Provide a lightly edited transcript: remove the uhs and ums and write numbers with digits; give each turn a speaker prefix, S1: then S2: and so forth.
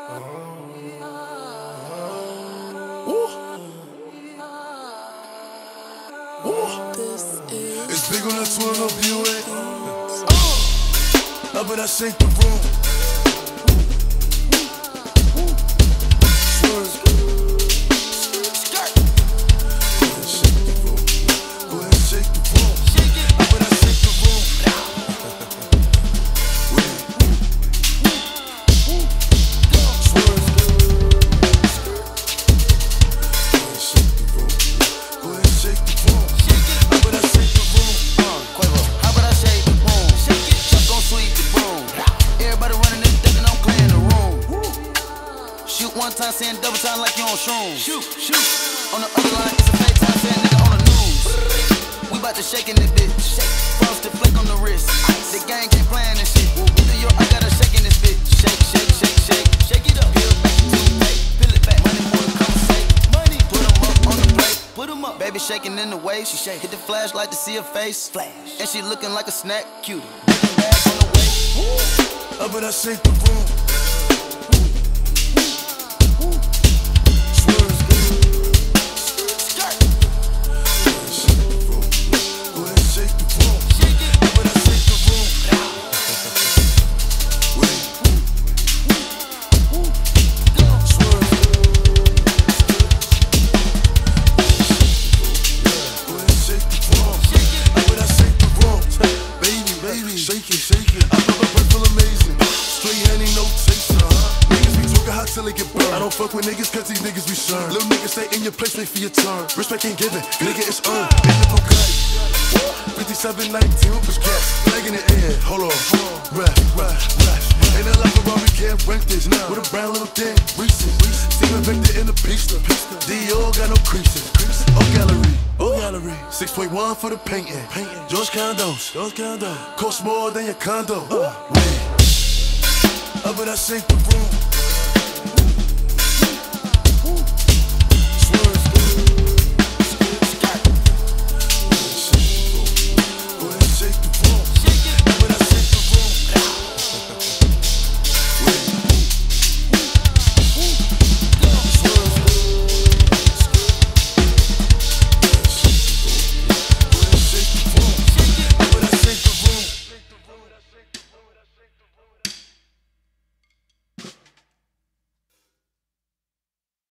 S1: It's big on that twin up you ain't. I bet I shake the room. Go ahead, shake the room. I bet I shake the room.
S2: One time saying double time like you on shrooms. Shoot. On the other line, it's a fake time saying nigga on the news. We bout to shake in this bitch. Frosted flick on the wrist. The gang can't plan this shit. New York, I got a shake in this bitch. Shake it up. Peel back to the plate. Peel it back, money more to conversate. Money, put 'em up on the plate. Put 'em up. Baby shaking in the way. She shake. Hit the flashlight to see her face. Flash. And she looking like a snack. Cutie. Bag on the way.
S1: I bet I shake the room. Shake it. I love a breath feel amazing. Straight honey, no chaser. Niggas be talking hot till they get burned. I don't fuck with niggas cause these niggas be sure. Little niggas stay in your place, wait for your turn. Respect ain't given, nigga it's earned. Biblical cut. 5719 push cash. Leg in the air, hold on. Rap. Ain't that like a Robbie can't rank this. With a brown little thing, Reese's. Steven Victor in the pista. Dior got no creases. Oh gallery. 6.1 for the painting. George condos. Cost more than your condo. I bet I shake the room.